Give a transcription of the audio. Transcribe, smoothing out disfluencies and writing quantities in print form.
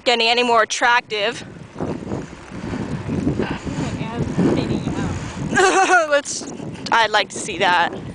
getting any more attractive. I'd like to see that.